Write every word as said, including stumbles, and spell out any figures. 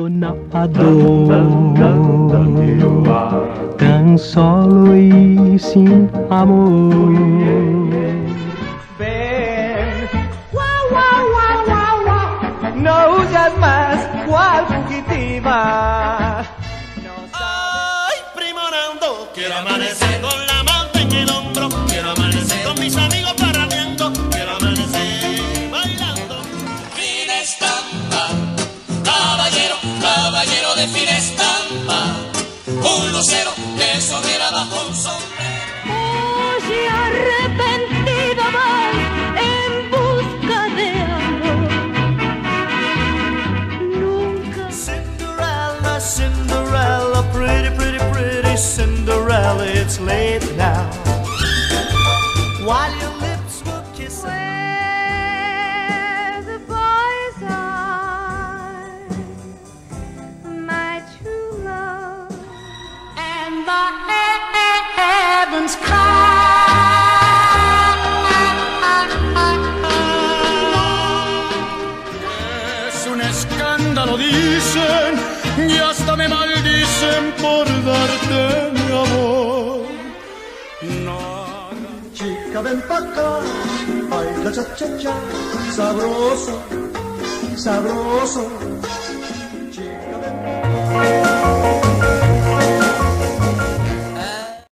sonado tan solo y sin amor. Ven, guau, guau, guau, guau, guau, no huyas más, cual fugitiva. Ay, primorando, quiero amanecer con la manta en el hombro, quiero amanecer con mis amigos parrandeando, quiero amanecer bailando. Fina estampa, caballero, caballero de fina estampa, un lucero que sonriera bajo un sombrero. Oye, arrepentido vas en busca de amor. Nunca. Cinderella, Cinderella, pretty, pretty, pretty Cinderella, it's late now. While your lips were kissing. Where the boys are, my true love, and the heavens cry. Es un escándalo, dicen, y hasta me maldicen por darte mi amor. Nada. Chica, ven pa' acá, baila cha cha cha, sabroso, sabroso. Chica, ven.